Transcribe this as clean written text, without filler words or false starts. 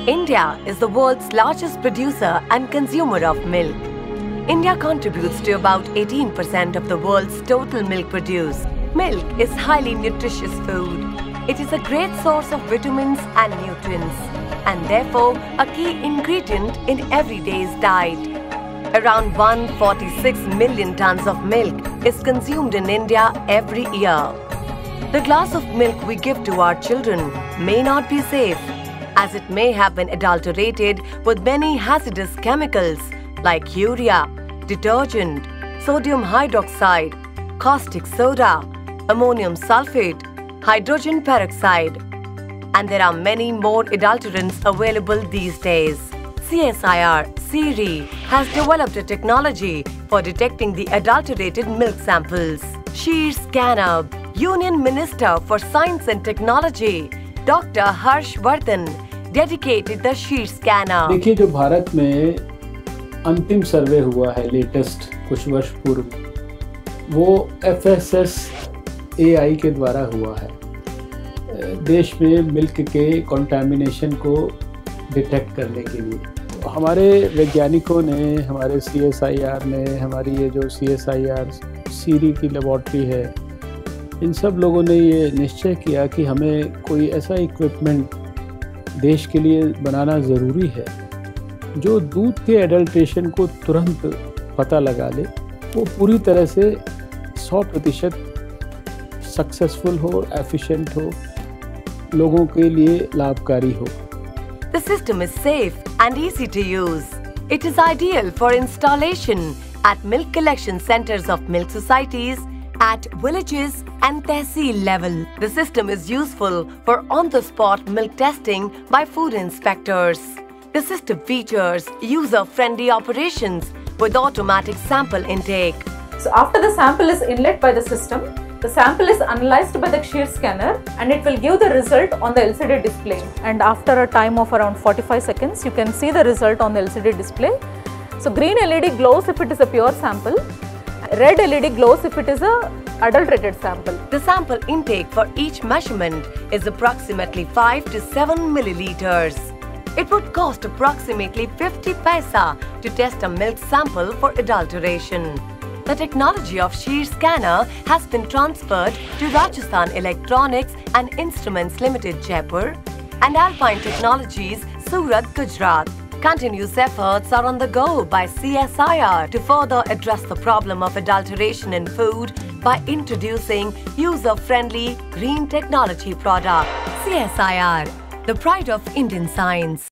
India is the world's largest producer and consumer of milk. India contributes to about 18% of the world's total milk produced. Milk is highly nutritious food. It is a great source of vitamins and nutrients, and therefore a key ingredient in everyday's diet. Around 146 million tons of milk is consumed in India every year. The glass of milk we give to our children may not be safe, as it may have been adulterated with many hazardous chemicals like urea, detergent, sodium hydroxide, caustic soda, ammonium sulfate, hydrogen peroxide. And there are many more adulterants available these days. CSIR, CIRI, has developed a technology for detecting the adulterated milk samples. Sheer Scanner, Union Minister for Science and Technology, Dr. Harsh Vardhan, dedicated the Sheer Scanner. देखिए, जो भारत में अंतिम सर्वे हुआ है latest कुछ वर्ष पूर्व, वो FSSAI के द्वारा हुआ है देश में मिल्क के कंटामिनेशन को डिटेक्ट करने के लिए। हमारे वैज्ञानिकों ने, हमारे CSIR ने, हमारी ये जो CSIR सीरी की लेबॉर्ट्री है, इन सब लोगों ने ये निश्चय किया कि हमें कोई ऐसा इक्विपमेंट देश के लिए बनाना ज़रूरी है जो दूध के एडल्ट्रेशन को तुरंत पता लगा ले, वो पूरी तरह से 100% सक्सेसफुल हो, एफिशिएंट हो, लोगों के लिए लाभकारी हो। The system is safe and easy to use. It is ideal for installation at milk collection centers of milk societies, at villages and tehsil level. The system is useful for on-the-spot milk testing by food inspectors. The system features user-friendly operations with automatic sample intake. So after the sample is inlet by the system, the sample is analyzed by the Sheer Scanner and it will give the result on the LCD display. And after a time of around 45 seconds, you can see the result on the LCD display. So green LED glows if it is a pure sample. Red LED glows if it is a adulterated sample. The sample intake for each measurement is approximately 5 to 7 milliliters. It would cost approximately 50 paisa to test a milk sample for adulteration. The technology of Sheer Scanner has been transferred to Rajasthan Electronics and Instruments Limited, Jaipur, and Alpine Technologies, Surat, Gujarat. Continuous efforts are on the go by CSIR to further address the problem of adulteration in food by introducing user-friendly green technology products. CSIR, the pride of Indian science.